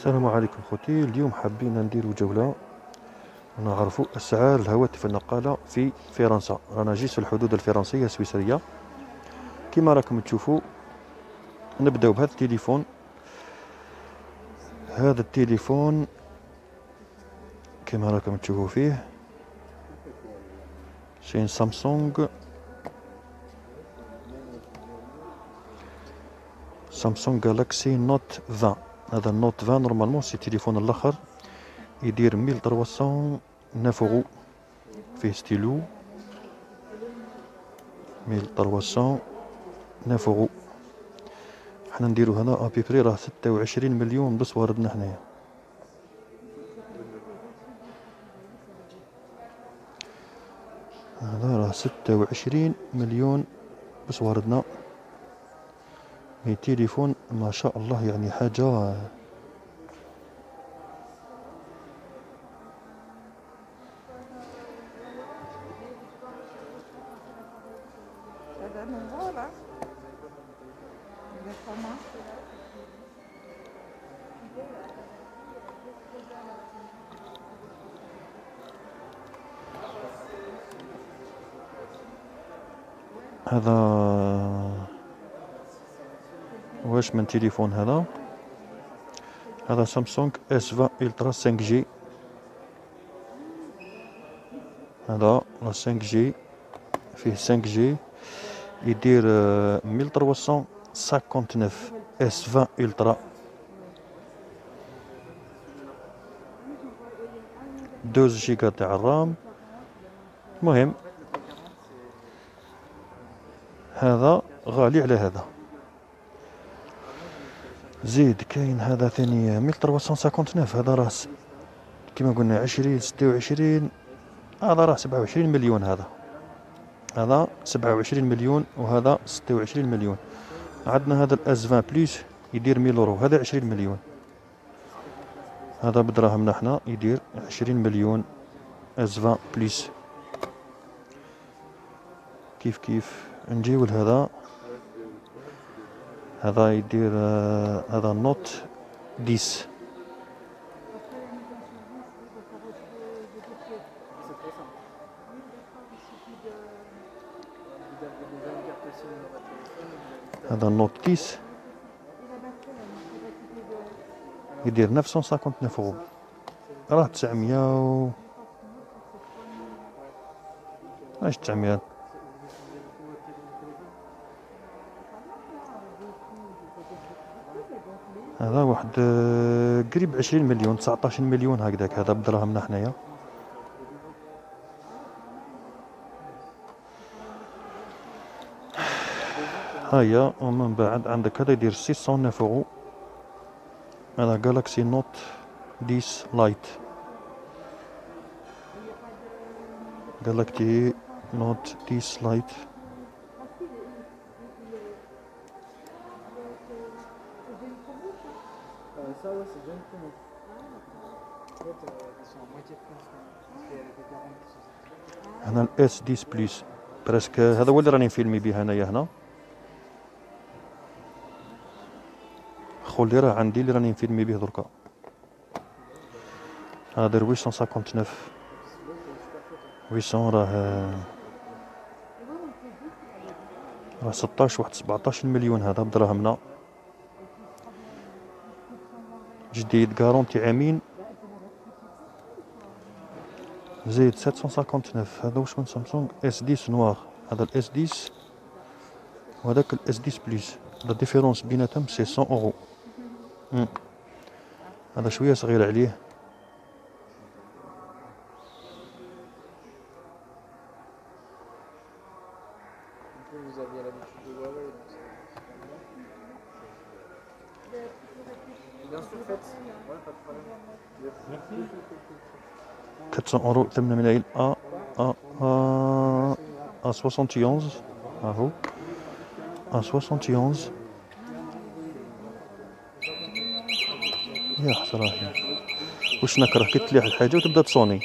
السلام عليكم خوتي. اليوم حابين نديرو جولة ونعرفوا أسعار الهواتف النقالة في فرنسا. رانا جيت في الحدود الفرنسية السويسرية كما راكم تشوفوا. نبداو بهذا التليفون. هذا التليفون كما راكم تشوفوا فيه شين سامسونج جالاكسي نوت 20. هذا النوت 20 نورمالمون سي تليفون الاخر يدير 1309 فيه ستيلو 1309. حنا نديرو هنا ابيبري راه 26 مليون بس واردنا حنايا. هذا راه 26 مليون بس واردنا. مي تليفون ما شاء الله، يعني حاجة هذا واش من تليفون هذا سامسونج S20 الترا 5G. هذا لا 5G فيه 5G يدير 1359 S20 الترا 12 جيجا تاع الرام. المهم هذا غالي على هذا. زيد كاين هذا ثاني 1359. هذا راه كما قلنا 26. هذا راه 27 مليون. هذا 27 مليون وهذا 26 مليون. عندنا هذا الاس 20 بلس يدير 1000 يورو، هذا 20 مليون. هذا بدراهمنا حنا يدير 20 مليون اس 20 بلس. كيف نجيو لهذا. هذا يدير هذا نوت 10. هذا النوت 10 يدير 959 يورو، راه 900 اش 900. هذا واحد قريب 20 مليون 19 مليون هكذاك. هذا بدراهمنا حنايا. هيا ومن بعد عندك هذا يدير 609 يورو. هذا جالاكسي نوت 10 لايت. جالاكسي نوت 10 لايت. هنا الاس 10 بلس برسك. هذا هو اللي راني نفيلمي به انايا هنا. خو اللي راه عندي اللي راني نفيلمي به دركا. هذا 859 800. راه 16 واحد 17 مليون. هذا بدراهمنا جديد غارونتي عامين. زيد 759. هذا واش من سامسونج اس 10 نوار. هذا الاس 10 وهذاك الاس 10 بلس. لا ديفيرونس بيناتهم سي 100 اورو. هذا شويه صغير عليه. كتسون اورو 8 ملايين. ا 71. هاهو 71. يا حسراه واش نكره كي تليح الحاجه وتبدا تصوني.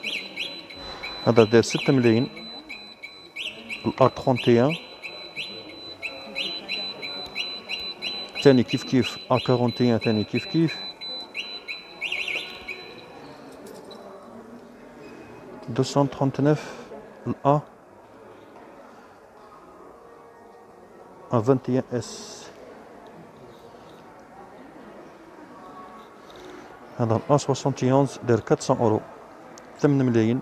هذا داير 6 ملايين. الار 31 تاني كيف كيف A41 تاني كيف كيف 239 الA A21 S. هذا الA 71 داير 400 اورو 8 ملايين.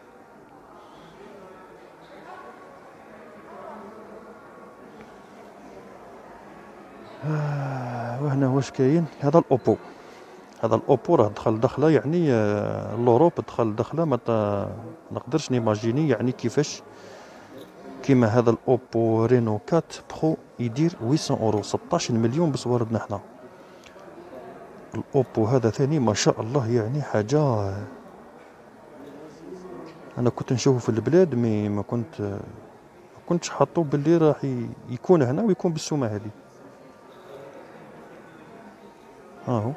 وهنا واش كاين؟ هذا الاوبو. هذا الاوبو راه دخل دخله يعني لوروب دخل دخله ما نقدرش نيماجيني يعني كيفاش. كيما هذا الاوبو رينو 4 برو يدير 800 اورو 16 مليون بصوردنا حنا. الاوبو هذا ثاني ما شاء الله يعني حاجه. انا كنت نشوفه في البلاد مي ما كنتش حاطو باللي راح يكون هنا ويكون بالسومه هذه. هاهو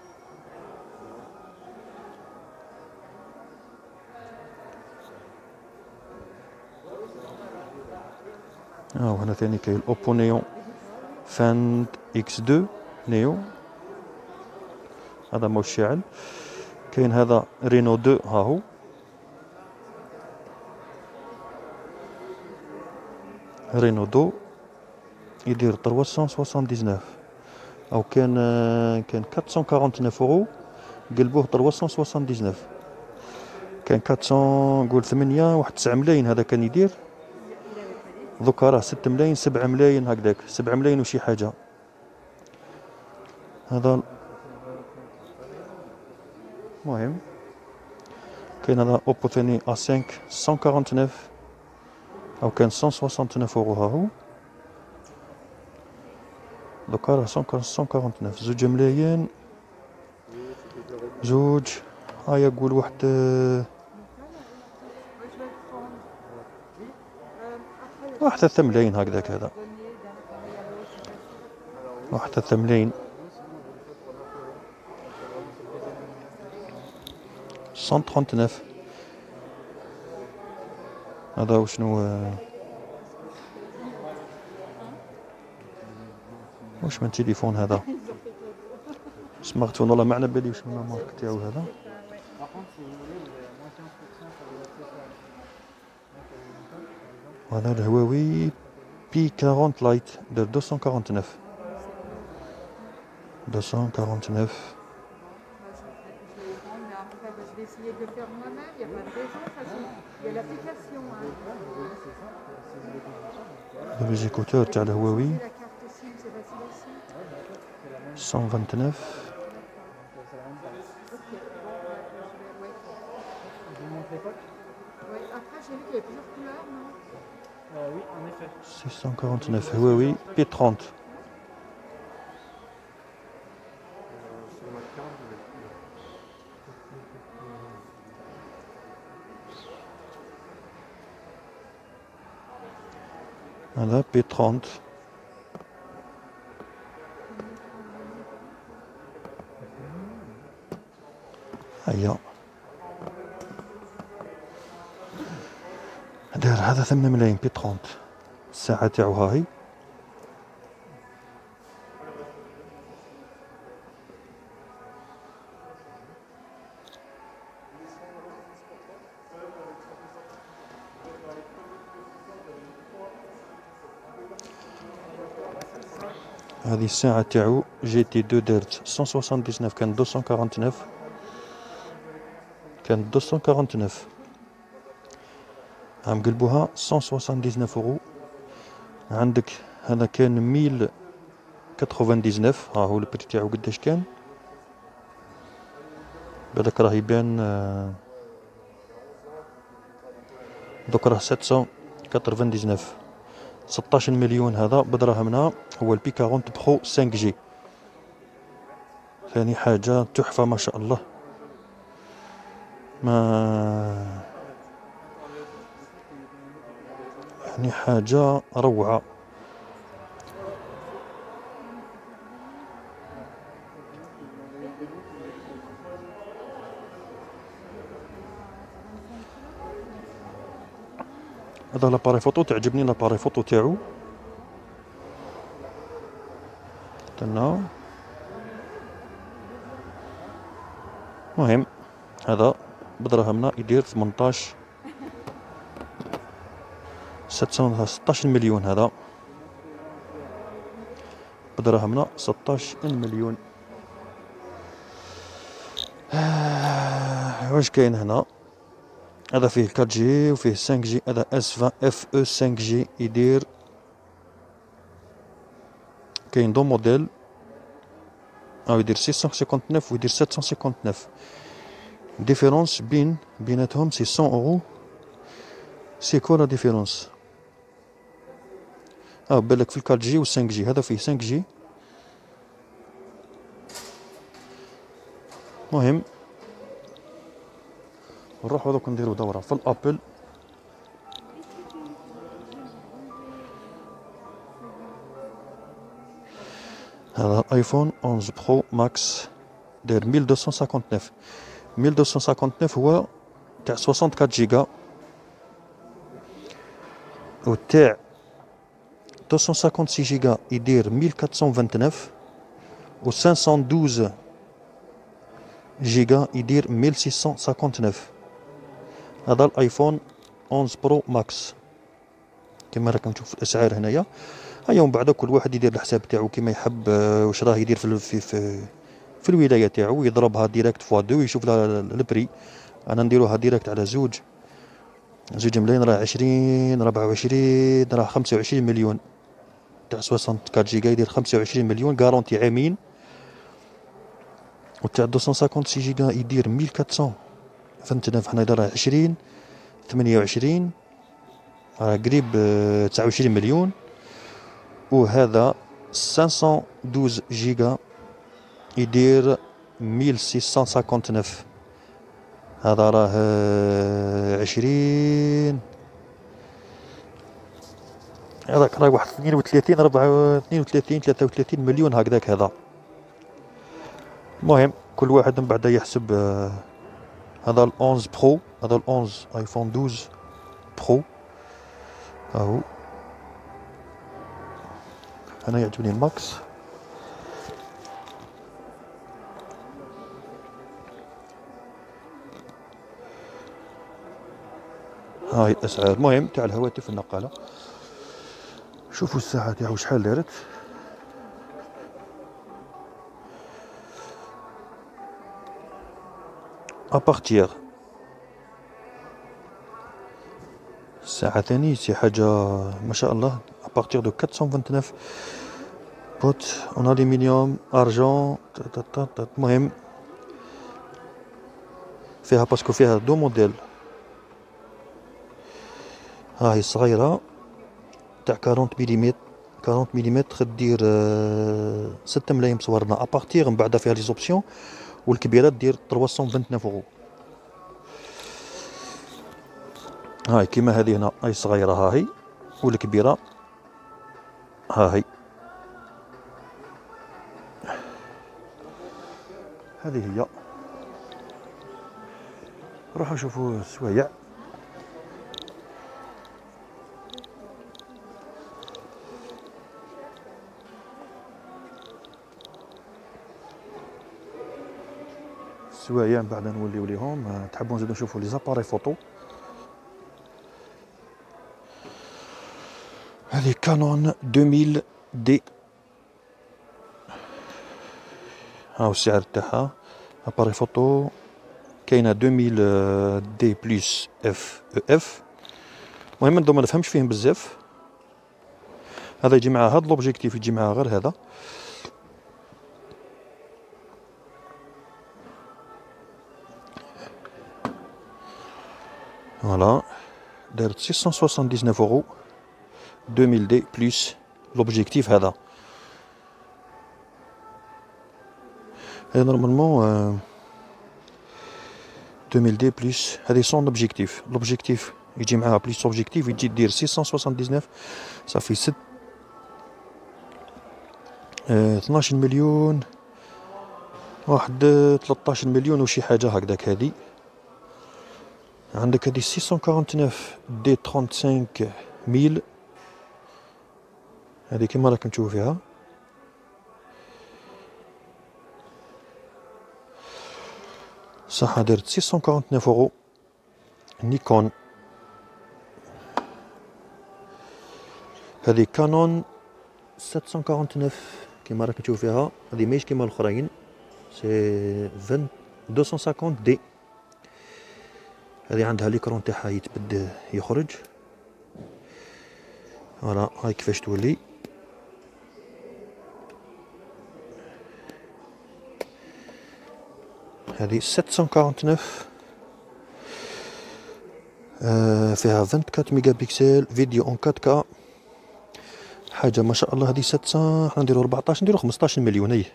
هنا ثاني كاين الاوبو نيون فاند اكس 2 نيو، هذا موش شاعل. كاين هذا رينو 2 هاهو. رينو 2 يدير 379 او كان 449 اورو قلبوه 379. كان 400 قول 8 واحد 9 ملايين هذا كان يدير. دوكا راه 6 ملايين 7 ملايين هكذاك 7 ملايين وشي حاجه. هذا المهم كاين هذا اوبو ثاني A5 149 او كان 169 اورو هاهو. دوكا راه 149 زوج ملايين زوج. هيا قول واحد واحد 3 ملايين هكذاك. هذا واحد 3 ملايين 139. هذا وشنو واش من تليفون هذا سمارت فون والله ما على بالي واش المارك تاعو هذا. هذا الهواوي بي 40 لايت داير 249 249. هذا لي زيكوتور تاع الهواوي 129. Oui, en effet. 649 هواوي بي 30. هذا بي 30. هيا داير هذا 8 ملايين بي 30. الساعة تاعو هاهي. هذه الساعة تاعو جي تي 2 دارت 179 كان 249 كان 249 عم قلبوها 179 اورو. عندك هذا كان 1099 ها هو البري تاعو قداش كان. بالك راه يبان دوك راه 799 16 مليون. هذا بدراهمنا هو البي 40 برو 5 جي ثاني حاجة تحفة ما شاء الله. ما يعني حاجة روعة. هذا لاباري فوتو تعجبني لاباري فوتو تاعو استنى. المهم هذا بدراهمنا يدير 16 مليون. هذا بدراهمنا 16 مليون. واش كاين هنا؟ هذا فيه 4 جي وفيه 5 جي. هذا S20 FE 5 جي يدير، كاين دو موديل، يدير 659 ويدير 759. ديفيرونس بيناتهم سي 100 اورو. سي كوا لا ديفيرونس؟ بالك في 4 جي و 5 جي. هذا فيه 5 جي. المهم نروحو دوك نديرو دورة في الابل. هذا الايفون 11 برو ماكس داير 1259. 1259 هو تاع 64 جيجا، و تاع 256 جيجا يدير 1429، و 512 جيجا يدير 1659. هذا الايفون 11 برو ماكس كما راكم تشوفوا في الاسعار هنايا. هيا ومن بعد كل واحد يدير الحساب تاعو كما يحب، واش راه يدير في الولايه تاعو، يضربها ديريكت فوا دو يشوف البري. انا نديروها ديريكت على زوج ملايين، راه 20 24 راه 25 مليون. تاع 64 جيجا يدير 25 مليون غارونتي عامين، و تاع 256 جيجا يدير 1429. حنا راه 20 28 راه قريب 29 مليون. وهذا 512 جيجا يدير 1659. هذا راه 20، هذاك راه واحد 32 32 33 مليون هكذاك هذا. المهم كل واحد من بعد يحسب. هذا ال 11 برو، هذا ال 11 ايفون 12 برو اهو. انا يعجبني الماكس. هاي الاسعار المهم تاع الهواتف النقالة. شوفوا الساعة تاعو شحال دارت. ابارتيغ الساعة ثاني سي حاجة ما شاء الله. ابارتيغ دو 429 بوت اون الومنيوم ارجون. المهم فيها باسكو فيها دو موديل. هاهي الصغيرة تاع 40 مليمتر، 40 مليمتر دير 6 ملايين صورنا ابارتيغ. من بعد فيها لي زوبسيون، والكبيرة دير 329 اورو. هاي كيما هذه هنا هاي صغيرة هاهي، والكبيرة هاهي. هذه هي. روحوا نشوفوا السوايع. السوايع من بعد نوليو ليهم. تحبوا نزيدو نشوفوا لي زاباري فوتو. هذه كانون 2000 دي. هاو السعر تاعها. اباري فوتو كاينه 2000 دي بلس اف اف. المهم هادو ما نفهمش فيهم بزاف. هذا يجي مع هاد لوبجيكتيف، يجي معاه غير هذا. فوالا دارت 679 اورو. 2000 دي بلس لوبجيكتيف هذا. هذا نورمالمون 2000 دي بلس. هذه سون اوبجيكتيف. لوبجيكتيف يجي معاها بلس اوبجيكتيف يجي دير 679 صافي 12 مليون واحد 13 مليون وشي حاجة هكذاك. هذه عندك هذه 649 دي 35 ميل. هذه كيما راكم تشوفوا فيها صح دارت 649 اورو. نيكون هذه كانون 749 كيما راك تشوف فيها. هذه ماهيش كيما الاخرين، سي 250 دي. هذه عندها ليكرون تاعها يتبد يخرج. فوالا هاي كيفاش تولي. هذه 749 فيها 24 ميجا بكسل، فيديو اون 4K، حاجه ما شاء الله. هذه 700، حنا نديرو 14، نديرو 15 مليون. اي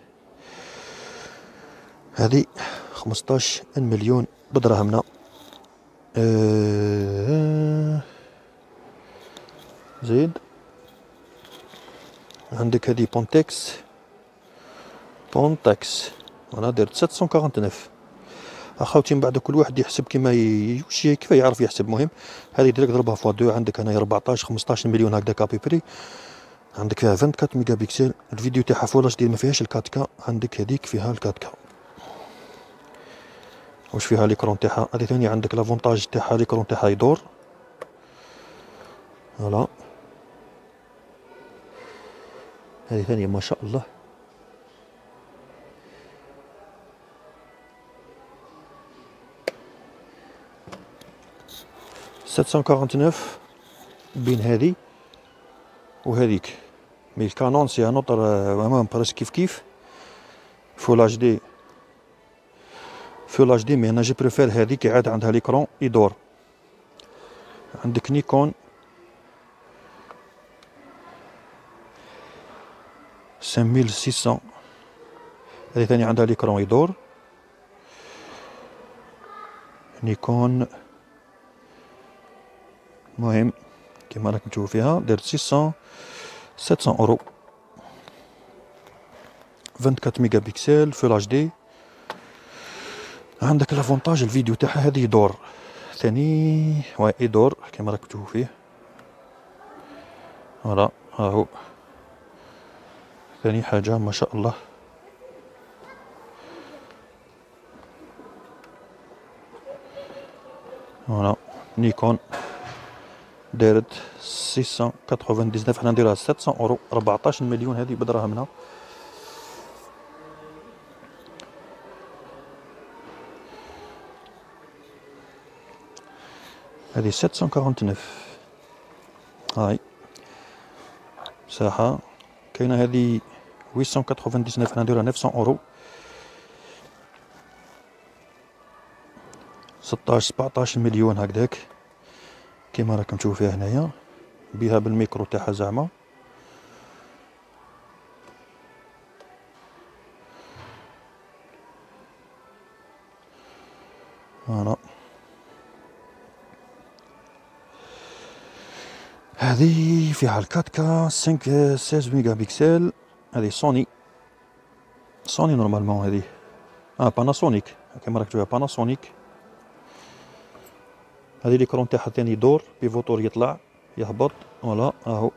هذه 15 مليون بدراهمنا. زيد عندك هذه بونتكس انا درت 749. اخوتي من بعد كل واحد يحسب كيما كيف يعرف يحسب. المهم هذه ديريكت ضربها فوا 2. عندك هنايا 14 15 مليون هكذا ابيبري. عندك فيها 24 ميجا بكسل، الفيديو تاعها فول اتش دي، ما فيهاش الكاتكا. عندك هذيك فيها الكاتكا. واش فيها ليكرون تاعها. هذه ثاني عندك لافونتاج تاعها، ليكرون تاعها يدور. فوالا هذه ثانية ما شاء الله. سبعمية وأربعة بين هذه وهذيك. مي الكانون سي ان اوتر مام بريسك كيف فول اتش دي. مي انا جي بريفير هذيك عاد عندها ليكرون يدور. عندك نيكون 5600، هذه ثاني عندها ليكرون يدور. نيكون المهم كيما راك تشوف فيها دارت 700 اورو. 24 ميجا بكسل فول اتش دي. عندك لافونتاج الفيديو تاعها هذه يدور ثاني، واي يدور كيما راك تشوف فيه. فوالا ها هو ثاني حاجة ما شاء الله. فوالا نيكون دارت 699، حنا نديرها 700 اورو، 14 مليون هذه بدراهمنا. هذه 749. هاي مساحة. كاينة هذه 899، حنا نديرها 900 اورو. 16 17 مليون هكذاك كيما راكم تشوفوا فيها هنايا، بها بالميكرو تاعها زعما. فوالا هذه فيها الكاتكا 16 ميجا بكسل. هذه سوني نورمالمون. هذه باناسونيك كيما راك تشوفها باناسونيك. هذه ليكرون تاعها ثاني يدور بيفوتور يطلع يهبط. فوالا اهو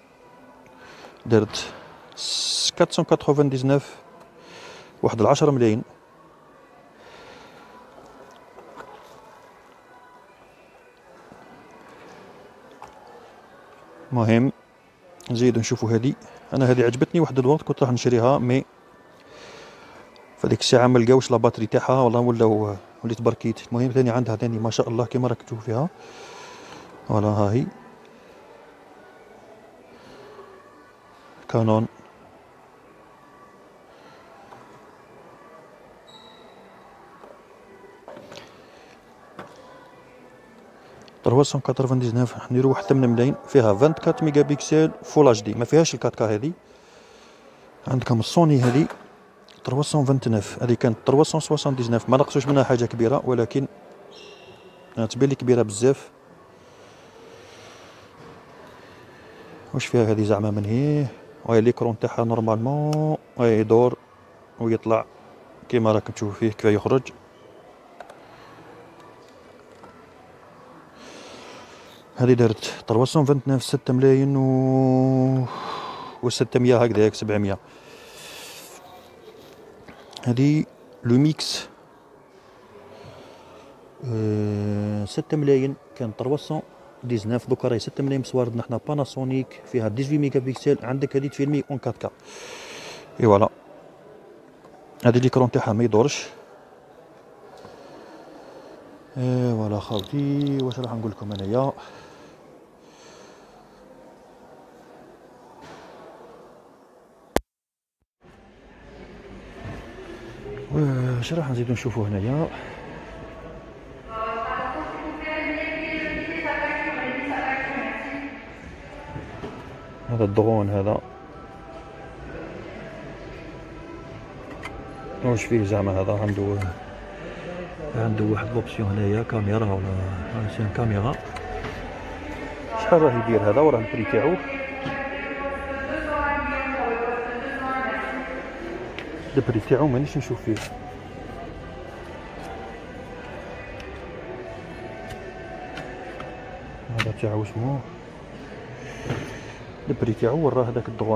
درت 499 واحد 10 ملايين. المهم نزيدو نشوفو هذه. انا هذه عجبتني واحد الوقت كنت راح نشريها، مي فديك الساعه ما لقاوش لا باتري تاعها والله وليت بركيت. المهم ثاني عندها ثاني ما شاء الله كيما راك تشوف فيها. فوالا ها هي كانون. تروسون 99 نديرو واحد 8 ملايين. فيها 24 ميجا بكسل فول اتش دي، ما فيهاش الكاتكا. هذه عندكم السوني هذه 329، هذه كانت 379، ما نقصوش منها حاجه كبيره ولكن تبين لي كبيره بزاف. واش فيها هذه زعما من هي. وهي ليكرون تاعها نورمالمون وهي يدور ويطلع كيما راك تشوف فيه كيف يخرج. هذه دارت 329 6 ملايين و 600 هكذاك 700. هذه لو ميكس 6 ملاين كان 319. دوكا راهي 6 ملاين مصواردنا حنا باناسونيك فيها 18 ميجا بيكسل. عندك هذه تفيلمي اون 4K. اي فوالا هذه ليكرون تاعها ما يدورش. فوالا خاوتي واش راح نقول لكم انايا. واش راح نزيدو نشوفو هنايا. هذا الدرون هذا واش فيه زعما. هذا عنده واحد لوبسيون هنايا كاميرا ولا سين كاميرا. شحال راه يدير هذا وراه البري تاعو. البري تاعو مانيش نشوف فيه. هذا تاعو اسمه البري تاعو وراه هذاك الدرون.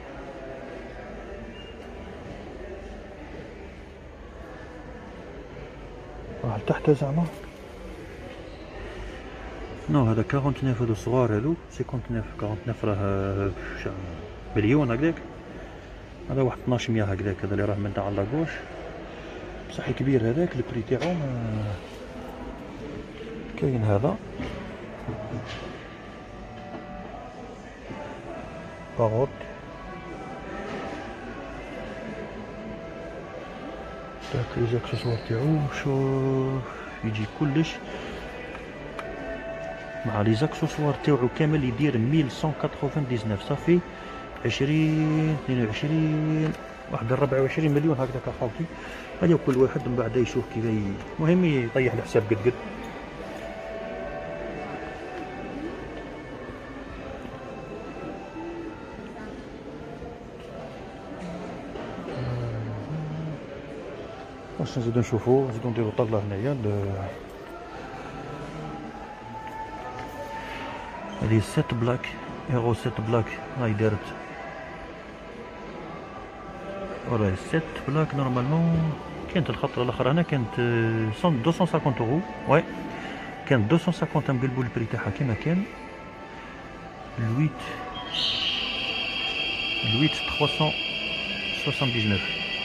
راه لتحت زعما. نو هذا 49 هذو صغار هذو 49 راه مليون هكذاك. هذا واحد 1200 هكذاك. هذا اللي راه من تاع لاكوش بصح كبير هذاك. البري تاعو كاين هذا باغوت داك لي زاكسسوار تاعو. شوف يجي كلش مع لي زاكسسوار تاعو كامل يدير 1199. صافي 20 22 واحد 24 مليون هكذاك اخوتي. هذا كل واحد من بعد يشوف كيف المهم يطيح الحساب قد. واش نزيدو نشوفو. نزيدو نديرو طلة هنايا. هذه 7 بلاك ايرو 7 بلاك هاي دارت. ولا 7 بلاك نورمالمون كانت الخطره الاخرى هنا كانت 250 اورو. وي كانت 250 نقلبو البري تاعها كيما كان. الويت 379.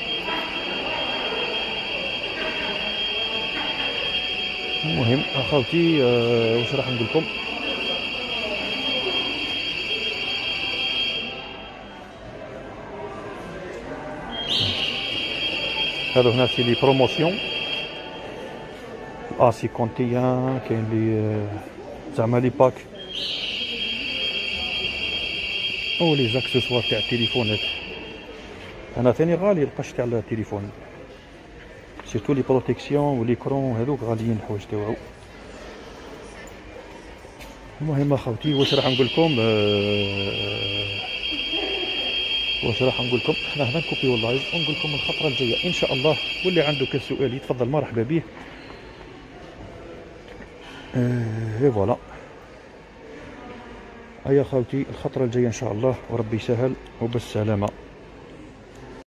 المهم اخوتي واش راح نقول لكم. هادو هنا سي لي بروموسيون. اسي 51 كاين لي زعما لي باك او لي زاكسسوار تاع التليفونات. انا ثاني غالي القش تاع التليفون سيرتو لي بروتيكسيون وليكرون هذوك غاليين الحوايج تاعو. المهم اخوتي واش راح نقول لكم. حنا هنا نكوبيو اللايف ونقول لكم الخطره الجايه ان شاء الله. واللي عنده كل سؤال يتفضل مرحبا به. اي فوالا هيا خوتي الخطره الجايه ان شاء الله وربي يسهل وبالسلامه.